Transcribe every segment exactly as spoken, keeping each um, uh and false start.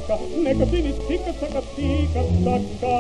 sacca, neka bini sika saka sika saka.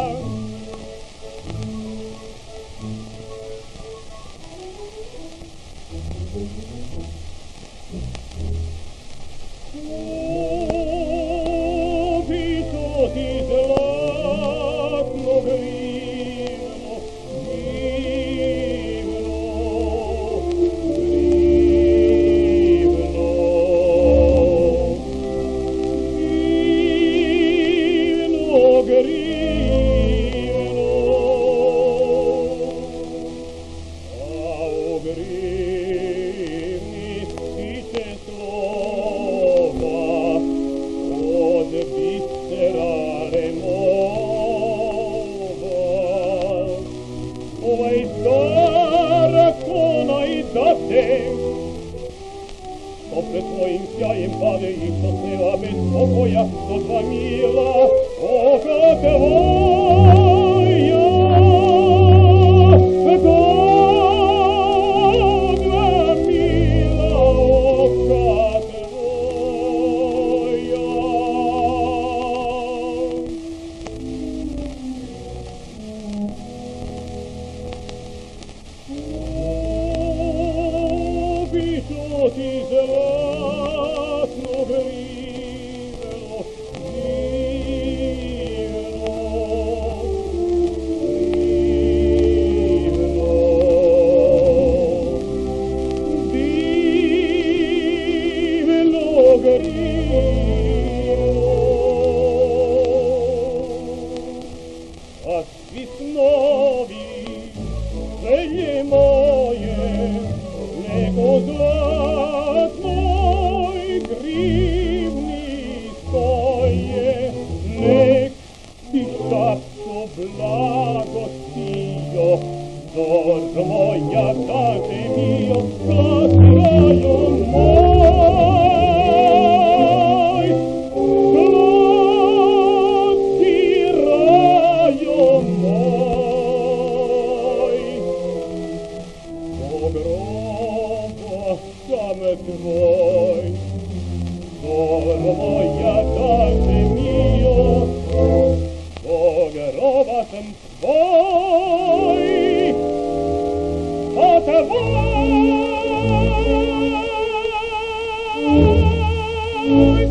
Poprzez moim ciajem pady i szosnęła bez pokoja do dwa mila oka twoja. Do dwa mila oka twoja. Что ты златно гривело, гривело, гривело, гривело, гривело. От веснови желе мое Nego zlatnoj grivni stoje, nek ti šapco blagostio, zor moja kaže mio, glas rajo moj, glas ti rajo moj, Same tvoj, zor moja kaže mio, pogroba sam tvoj, a tvoj.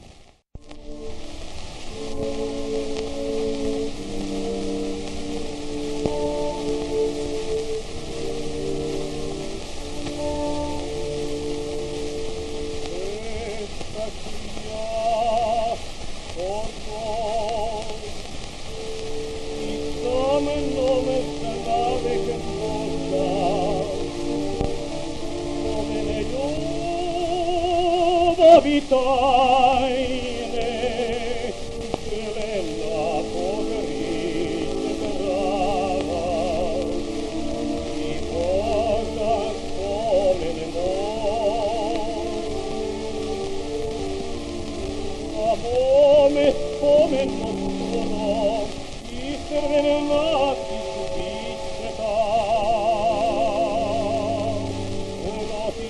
Vitajne, zelena pogorište trava i požar spomen moj. A bome spomen skoro i crvene napis biće tam. Uno ti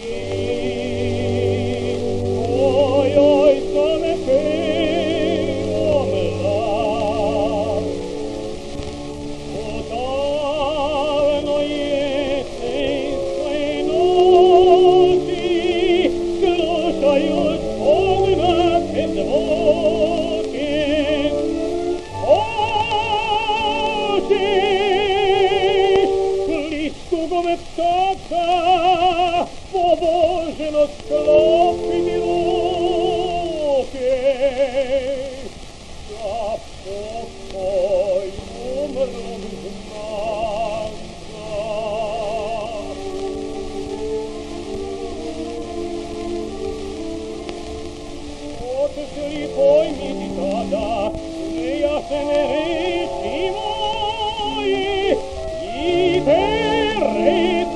ptaka poboženo sklopiti ruke za pokoj umrlog znaka. Otešli pojmiti tada nejasne reči moje i veret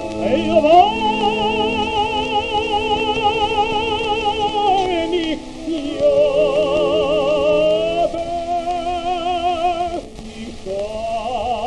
Elvani jade i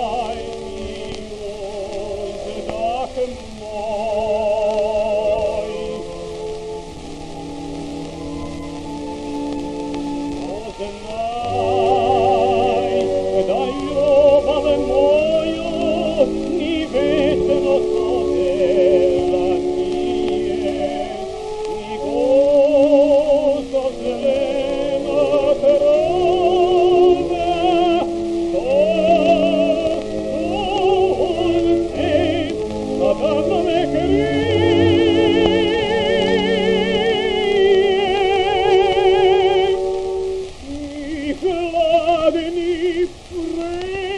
hladni, pre